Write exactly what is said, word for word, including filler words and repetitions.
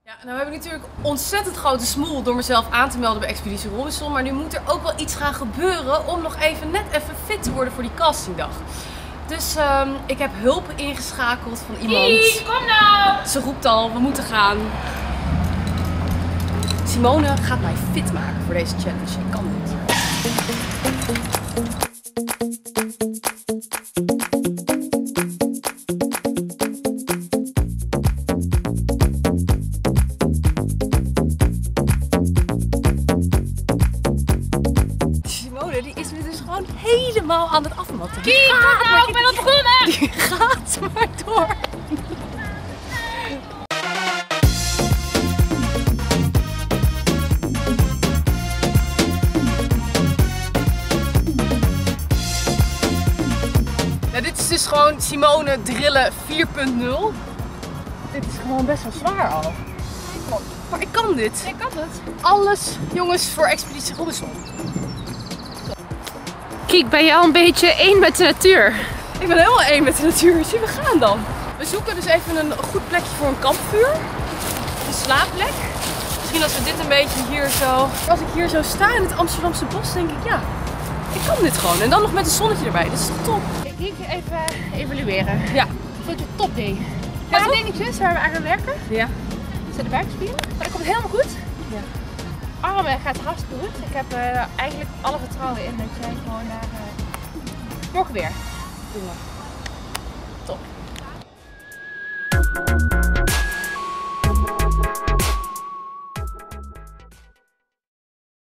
Ja, nou heb ik natuurlijk ontzettend grote smoel door mezelf aan te melden bij Expeditie Robinson. Maar nu moet er ook wel iets gaan gebeuren om nog even net even fit te worden voor die castingdag. Dus um, ik heb hulp ingeschakeld van iemand. Kie, kom nou! Ze roept al, we moeten gaan. Simone gaat mij fit maken voor deze challenge. Ik kan dit. Simone die is me dus gewoon helemaal aan het afmatten. Kie, kom nou, ik ben al begonnen! Die gaat maar door. Nou, dit is dus gewoon Simone drillen vier punt nul. Dit is gewoon best wel zwaar al. Maar ik kan dit. Ik kan het. Alles, jongens, voor Expeditie Robinson. Kijk, ben je al een beetje één met de natuur? Ik ben helemaal één met de natuur. Zie, we gaan dan. We zoeken dus even een goed plekje voor een kampvuur. Een slaapplek. Misschien als we dit een beetje hier zo... Als ik hier zo sta in het Amsterdamse bos, denk ik, ja, ik kan dit gewoon. En dan nog met een zonnetje erbij. Dat is toch top? Ik ging even evalueren. Ja. Ik vond je een topding. Ja, Een paar toch? dingetjes waar we aan gaan werken. Ja. Dat zijn de buikspieren. Maar dat komt helemaal goed. Ja. Armen gaat hartstikke goed. Ik heb uh, eigenlijk alle vertrouwen in dat jij gewoon naar uh, morgen weer. Doe maar. Top.